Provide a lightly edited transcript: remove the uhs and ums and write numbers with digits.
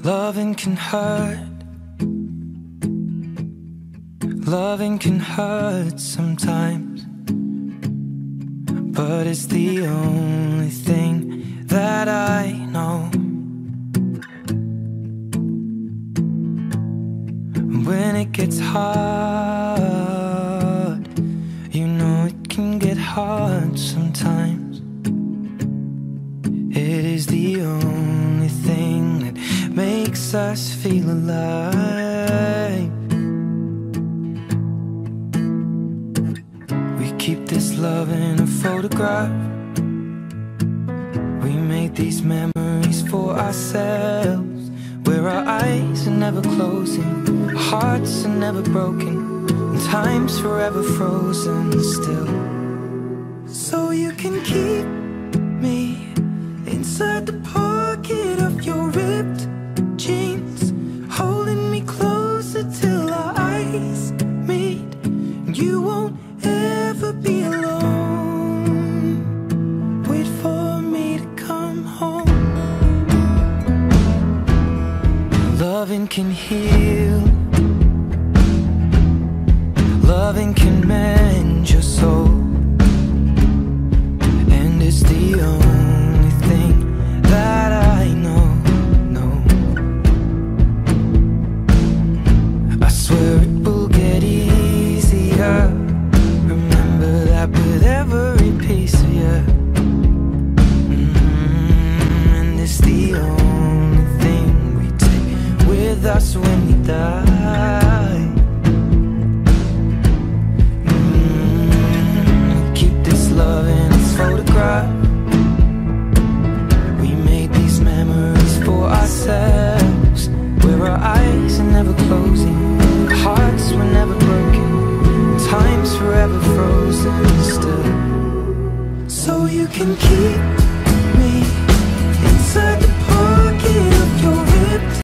Loving can hurt. Loving can hurt sometimes, but it's the only thing that I know. When it gets hard, you know it can get hard sometimes. It is the only thing that makes us feel alive. We keep this love in a photograph. We made these memories for ourselves, where our eyes are never closing, our hearts are never broken, and time's forever frozen still. So you can keep me inside the pocket of your ripped jeans, holding me closer till our eyes meet. You won't ever be alone. Wait for me to come home. Loving can heal. Loving can mend your soul, and it's the only thing that I know. I swear it will get easier. Remember that with every piece of you. And it's the only thing we take with us when we die. Keep this love in its photograph. We made these memories for ourselves, where our eyes are never closing, our hearts were never broken, and time's forever frozen still. So you can keep me inside the pocket of your ripped